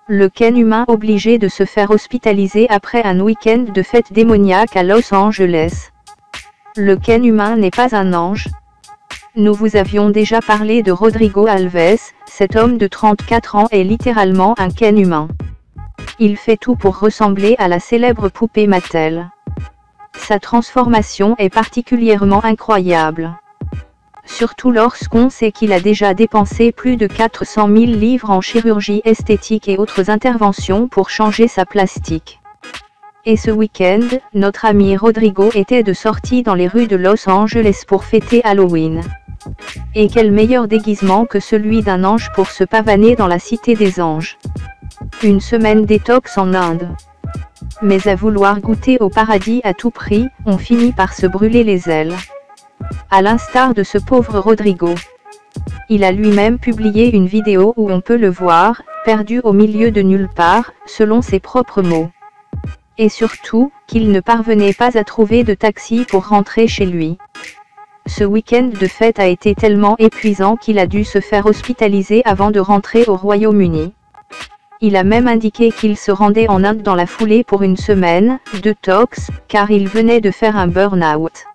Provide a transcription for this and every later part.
Le Ken humain obligé de se faire hospitaliser après un week-end de fête démoniaque à Los Angeles. Le Ken humain n'est pas un ange. Nous vous avions déjà parlé de Rodrigo Alves, cet homme de 34 ans est littéralement un Ken humain. Il fait tout pour ressembler à la célèbre poupée Mattel. Sa transformation est particulièrement incroyable. Surtout lorsqu'on sait qu'il a déjà dépensé plus de 400 000 livres en chirurgie esthétique et autres interventions pour changer sa plastique. Et ce week-end, notre ami Rodrigo était de sortie dans les rues de Los Angeles pour fêter Halloween. Et quel meilleur déguisement que celui d'un ange pour se pavaner dans la cité des anges. Une semaine détox en Inde. Mais à vouloir goûter au paradis à tout prix, on finit par se brûler les ailes. À l'instar de ce pauvre Rodrigo. Il a lui-même publié une vidéo où on peut le voir, perdu au milieu de nulle part, selon ses propres mots. Et surtout, qu'il ne parvenait pas à trouver de taxi pour rentrer chez lui. Ce week-end de fête a été tellement épuisant qu'il a dû se faire hospitaliser avant de rentrer au Royaume-Uni. Il a même indiqué qu'il se rendait en Inde dans la foulée pour une semaine de tox, car il venait de faire un burn-out.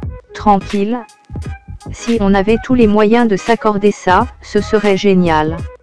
Tranquille. Si on avait tous les moyens de s'accorder ça, ce serait génial.